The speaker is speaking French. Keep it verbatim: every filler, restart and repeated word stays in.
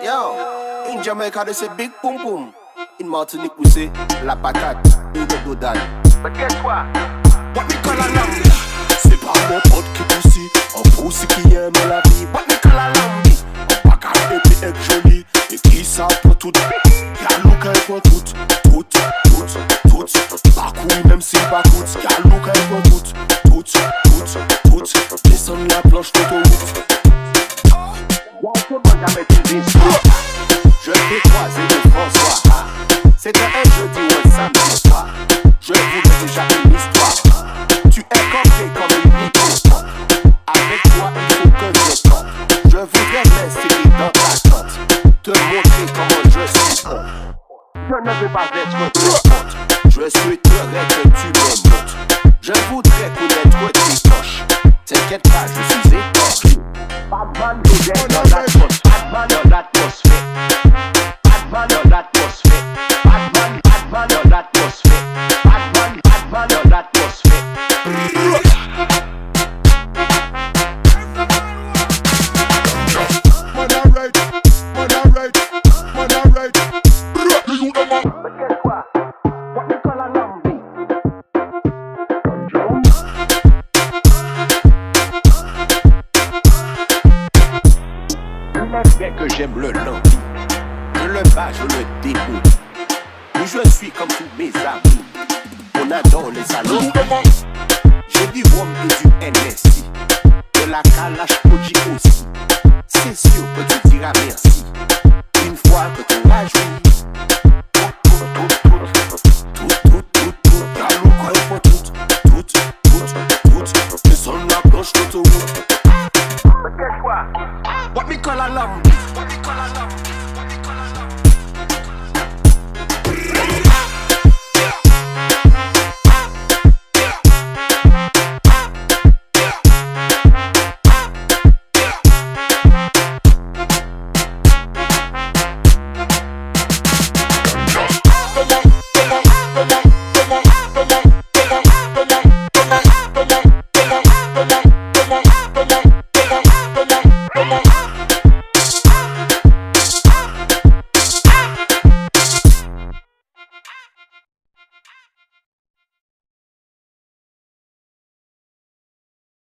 Yo, in Jamaica they say big boom boom. In Martinique we say la patate, une de dodane. But guess what? What we call a lambi? C'est pas mon pote qui poussi, un poussi qui aime la vie. What we call a lambi? Un bagarre et puis être joli, et qui ça pour tout. Y'a l'eau qu'elle pour tout, tout, tout, tout. Pas couille même si pas coûte. Y'a l'eau qu'elle pour tout, tout, tout, tout. Descendre la planche d'autoroute. Je t'ai croisé de François. C'était un jeudi ou un samedi soir. Je voulais déjà une histoire. Tu es compté comme une micro. Avec toi il faut que je tente. Je voudrais m'insérer dans ta tente. Te montrer comment je suis bon. Je ne veux pas être trop honte. Je souhaiterais que tu me montres. Je voudrais connaître tes poches. T'inquiète pas, je suis étanche. Batman nous est dans l'atmosphère. Batman dans l'atmosphère. Batman dans l'atmosphère. Batman, Batman dans l'atmosphère. Batman, Batman dans l'atmosphère. Man alright, man alright, man alright. But guess what? What we call a lambi? Que j'aime le lambi, je le bats, je le déboule. Mais je suis comme tous mes amis, on adore les salons. J'ai du rhum et du N S I, de la Kalash aussi. C'est sûr que tu diras merci, une fois que tu l'as joué. Tout, tout, tout, tout, tout, y'a l'eau quand il faut tout, tout, tout, tout, descends la planche d'autoroute. But guess what? What we call a lambi? What we call a lambi?